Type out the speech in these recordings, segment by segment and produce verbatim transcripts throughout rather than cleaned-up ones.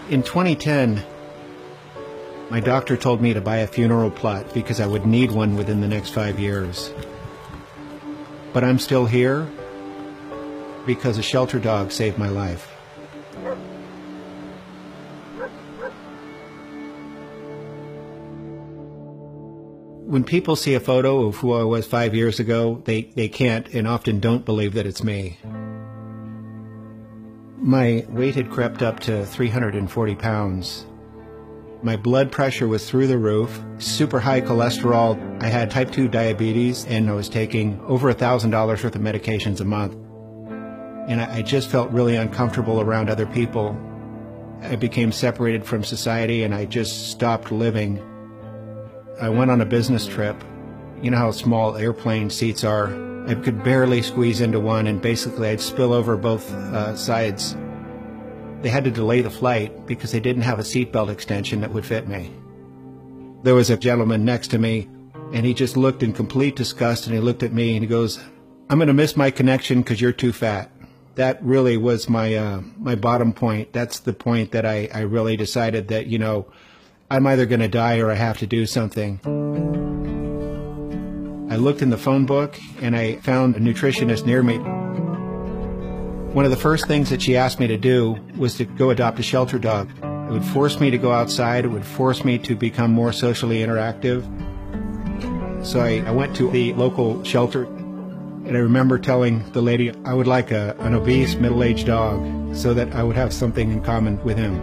In twenty ten, my doctor told me to buy a funeral plot because I would need one within the next five years. But I'm still here because a shelter dog saved my life. When people see a photo of who I was five years ago, they, they can't and often don't believe that it's me. My weight had crept up to three hundred forty pounds. My blood pressure was through the roof, super high cholesterol. I had type two diabetes, and I was taking over one thousand dollars worth of medications a month. And I, I just felt really uncomfortable around other people. I became separated from society, and I just stopped living. I went on a business trip. You know how small airplane seats are? I could barely squeeze into one, and basically I'd spill over both uh, sides. They had to delay the flight because they didn't have a seatbelt extension that would fit me. There was a gentleman next to me, and he just looked in complete disgust, and he looked at me and he goes, "I'm going to miss my connection because you're too fat." That really was my uh, my bottom point. That's the point that I, I really decided that, you know, I'm either going to die or I have to do something. I looked in the phone book and I found a nutritionist near me. One of the first things that she asked me to do was to go adopt a shelter dog. It would force me to go outside. It would force me to become more socially interactive. So I, I went to the local shelter, and I remember telling the lady I would like a, an obese middle-aged dog so that I would have something in common with him.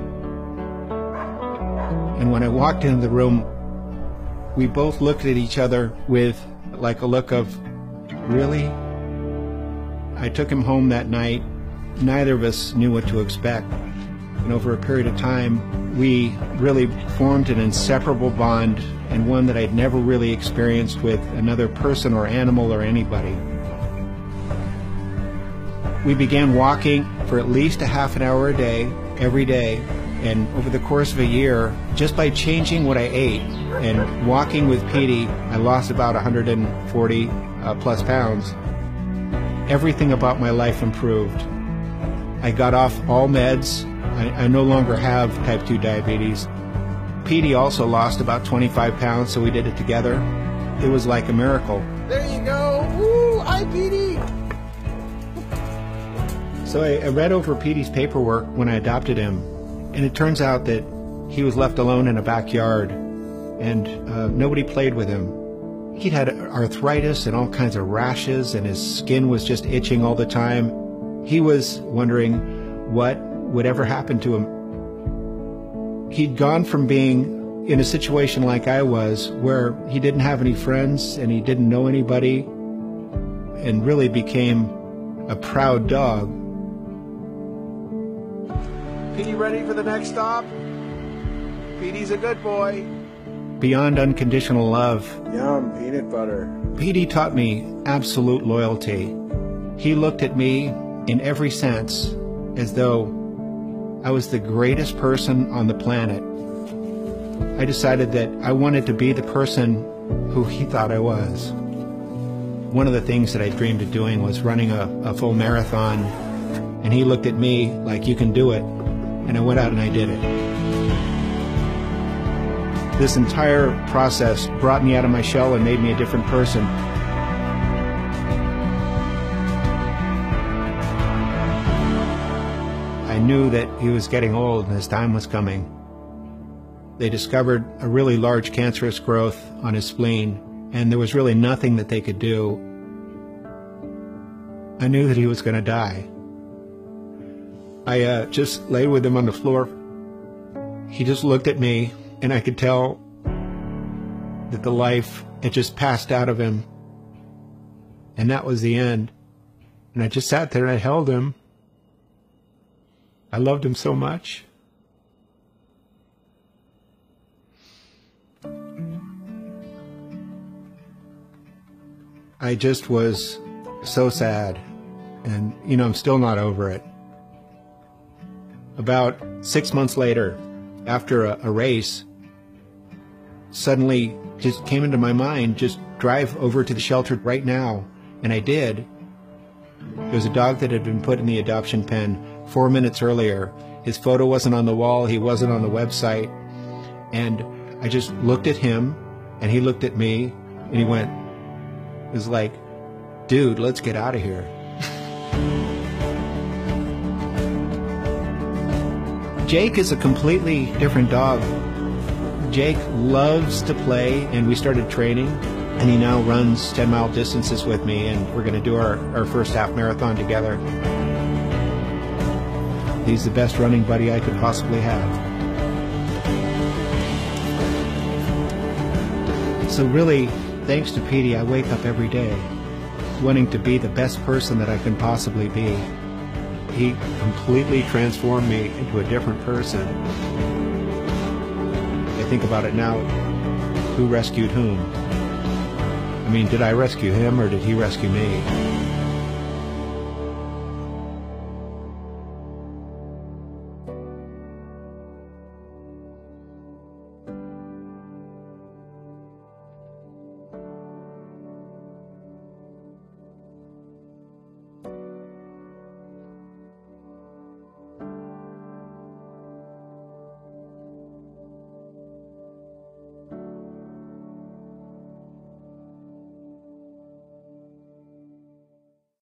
And when I walked into the room, we both looked at each other with like a look of, really? I took him home that night. Neither of us knew what to expect. And over a period of time, we really formed an inseparable bond, and one that I'd never really experienced with another person or animal or anybody. We began walking for at least a half an hour a day, every day. And over the course of a year, just by changing what I ate and walking with Petey, I lost about one hundred forty uh, plus pounds. Everything about my life improved. I got off all meds. I, I no longer have type two diabetes. Petey also lost about twenty-five pounds, so we did it together. It was like a miracle. There you go. Woo! Hi, Petey! So I, I read over Petey's paperwork when I adopted him. And it turns out that he was left alone in a backyard, and uh, nobody played with him. He'd had arthritis and all kinds of rashes, and his skin was just itching all the time. He was wondering what would ever happen to him. He'd gone from being in a situation like I was, where he didn't have any friends and he didn't know anybody, and really became a proud dog. Petey ready for the next stop? Petey's a good boy. Beyond unconditional love, Yum, peanut butter. Petey taught me absolute loyalty. He looked at me in every sense as though I was the greatest person on the planet. I decided that I wanted to be the person who he thought I was. One of the things that I dreamed of doing was running a, a full marathon, and he looked at me like, "You can do it." And I went out and I did it. This entire process brought me out of my shell and made me a different person. I knew that he was getting old and his time was coming. They discovered a really large cancerous growth on his spleen, and there was really nothing that they could do. I knew that he was going to die. I uh, just lay with him on the floor. He just looked at me, and I could tell that the life had just passed out of him. And that was the end. And I just sat there and I held him. I loved him so much. I just was so sad. And, you know, I'm still not over it. About six months later, after a, a race, suddenly just came into my mind, just drive over to the shelter right now. And I did. There was a dog that had been put in the adoption pen four minutes earlier, His photo wasn't on the wall. He wasn't on the website. And I just looked at him, and he looked at me, and he went, it was like, dude, let's get out of here. Jake is a completely different dog. Jake loves to play, and we started training, and he now runs ten mile distances with me, and we're going to do our, our first half marathon together. He's the best running buddy I could possibly have. So really, thanks to Petey, I wake up every day wanting to be the best person that I can possibly be. He completely transformed me into a different person. I think about it now, who rescued whom? I mean, did I rescue him or did he rescue me?